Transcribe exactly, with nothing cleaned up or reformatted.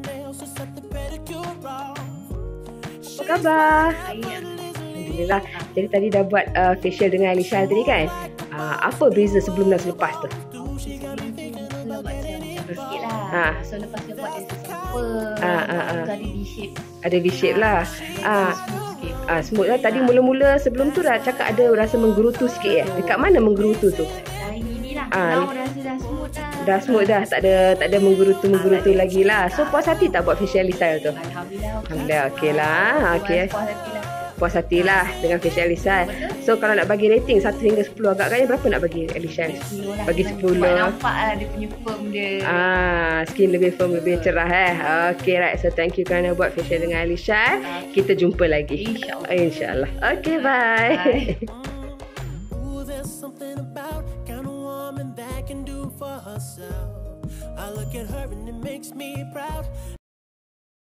Apa khabar? Alhamdulillah. Jadi tadi dah buat uh, facial dengan Elysyle tadi kan? Uh, apa beza sebelum dan selepas tu? Sikit lah. Ha. So lepas dia buat dia simple. Ha, ha, ha. Ada V-shape. Ada V-shape lah. Ah, Smooth sikit. ah, smooth lah. Tadi mula-mula sebelum tu dah cakap ada rasa menggerutu sikit eh. Dekat mana menggerutu tu? Hari ni lah. Ah, Now rasa dah smooth dah. Dah smooth dah, tak ada tak ada menggerutu-menggerutu lagi lah. So puas hati tak buat facial Elysyle tu? Alhamdulillah. Alhamdulillah, okey lah. Okey. Puas hati lah. Puas hati lah dengan facial Elysyle. So kalau nak bagi rating satu hingga sepuluh agak-agaknya berapa nak bagi Elysyle? sepuluh lah. Bagi sepuluh. Sebab nampak lah dia punya firm dia. Ah, skin lebih firm, lebih cerah eh. Okay, right. So thank you kerana buat facial dengan Elysyle. Kita jumpa lagi. InsyaAllah. InsyaAllah. Okay, bye. Bye. I look at her and it makes me proud.